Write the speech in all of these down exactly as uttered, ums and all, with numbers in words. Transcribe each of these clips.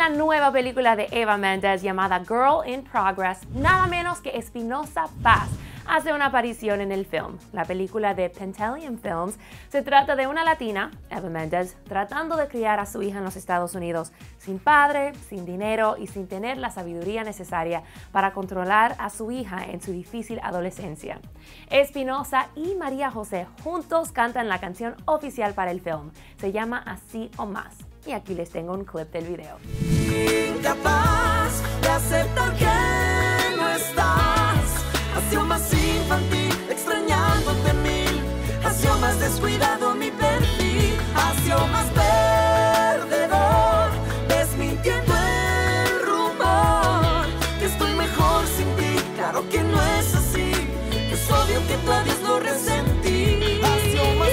la nueva película de Eva Mendes llamada Girl in Progress, nada menos que Espinosa Paz hace una aparición en el film. La película de Pentalion Films se trata de una latina, Eva Mendes, tratando de criar a su hija en los Estados Unidos sin padre, sin dinero y sin tener la sabiduría necesaria para controlar a su hija en su difícil adolescencia. Espinosa y María José juntos cantan la canción oficial para el film. Se llama Así o Más. Y aquí les tengo un clip del video. Incapaz de aceptar que no estás, ha sido más infantil, extrañándote mil, ha sido más descuidado mi perfil, ha sido más perdedor, desmintiendo el rumor, que estoy mejor sin ti, claro que no es así, es obvio que tu adiós lo resentí, ha sido más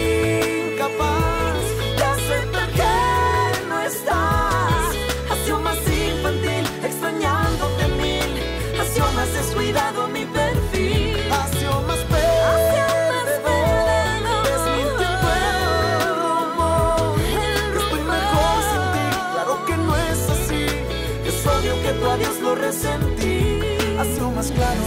incapaz de aceptar que no estás, ha sido más infantil, extrañándote mil, ha sido más descuidado mi perfil, ha sido más perdedor, desmintiendo el rumor, que estoy mejor sin ti, claro que no es así, es obvio que tu adiós lo resentí, ha sido más claro,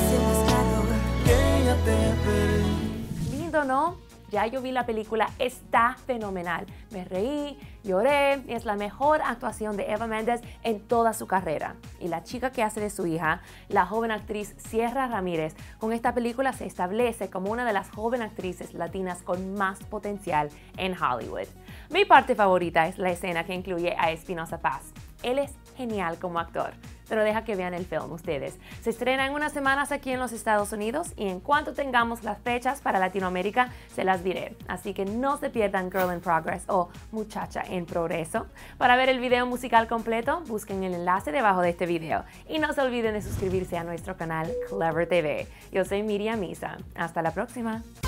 que ya te perdí. Lindo, ¿no? Ya yo vi la película, está fenomenal. Me reí, lloré, y es la mejor actuación de Eva Mendes en toda su carrera. Y la chica que hace de su hija, la joven actriz Sierra Ramírez, con esta película se establece como una de las jóvenes actrices latinas con más potencial en Hollywood. Mi parte favorita es la escena que incluye a Espinosa Paz. Él es genial como actor, pero deja que vean el film ustedes. Se estrena en unas semanas aquí en los Estados Unidos y en cuanto tengamos las fechas para Latinoamérica se las diré. Así que no se pierdan Girl in Progress o Muchacha en Progreso. Para ver el video musical completo, busquen el enlace debajo de este video. Y no se olviden de suscribirse a nuestro canal Clever T V. Yo soy Miriam Misa. Hasta la próxima.